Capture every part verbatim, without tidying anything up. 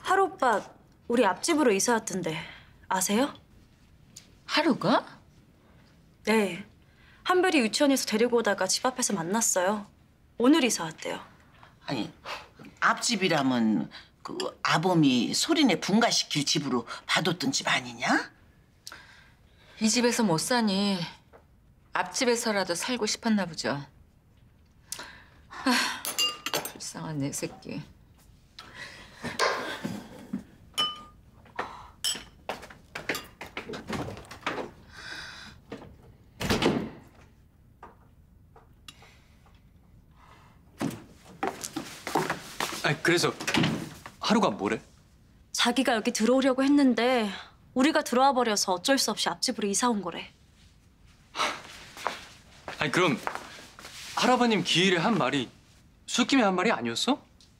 하루 오빠 우리 앞집으로 이사 왔던데 아세요? 하루가? 네. 한별이 유치원에서 데리고 오다가 집 앞에서 만났어요. 오늘 이사 왔대요. 아니, 앞집이라면 그 아범이 소리내 분가시킬 집으로 봐뒀던 집 아니냐? 이 집에서 못 사니 앞집에서라도 살고 싶었나 보죠. 아, 불쌍한 내 새끼. 아니 그래서 하루가 뭐래? 자기가 여기 들어오려고 했는데 우리가 들어와 버려서 어쩔 수 없이 앞집으로 이사 온 거래. 아니 그럼 할아버님 기일에 한 말이 술김에 한 말이 아니었어?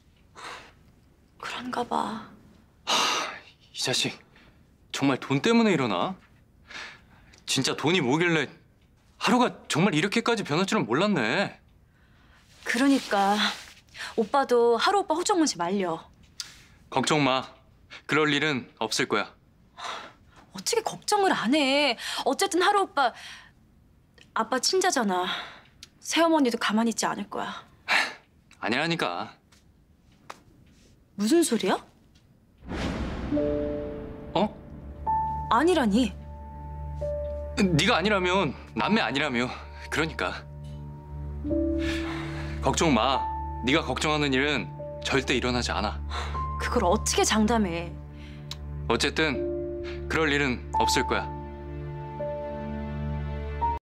그런가 봐. 이 자식 정말 돈 때문에 이러나? 진짜 돈이 뭐길래 하루가 정말 이렇게까지 변할 줄은 몰랐네. 그러니까 오빠도 하루 오빠 호정문지 말려. 걱정 마. 그럴 일은 없을 거야. 어떻게 걱정을 안 해. 어쨌든 하루 오빠 아빠 친자잖아. 새어머니도 가만히 있지 않을 거야. 아니라니까. 무슨 소리야? 어? 아니라니. 네가 아니라면 남매 아니라며. 그러니까. 걱정 마. 네가 걱정하는 일은 절대 일어나지 않아. 그걸 어떻게 장담해. 어쨌든 그럴 일은 없을 거야.